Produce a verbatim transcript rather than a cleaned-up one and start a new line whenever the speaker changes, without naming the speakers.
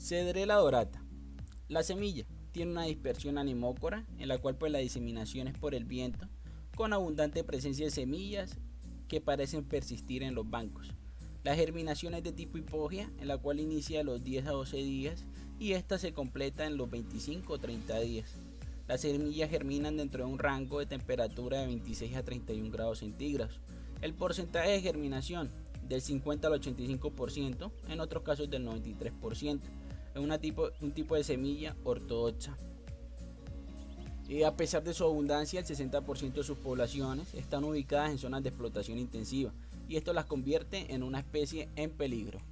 Cedrela dorata. La semilla tiene una dispersión anemócora en la cual pues la diseminación es por el viento, con abundante presencia de semillas que parecen persistir en los bancos. La germinación es de tipo hipogia, en la cual inicia a los diez a doce días y esta se completa en los veinticinco o treinta días. Las semillas germinan dentro de un rango de temperatura de veintiséis a treinta y un grados centígrados. El porcentaje de germinación del cincuenta al ochenta y cinco por ciento, en otros casos del noventa y tres por ciento. Es una tipo, un tipo de semilla ortodoxa. Y a pesar de su abundancia, el sesenta por ciento de sus poblaciones están ubicadas en zonas de explotación intensiva, y esto las convierte en una especie en peligro.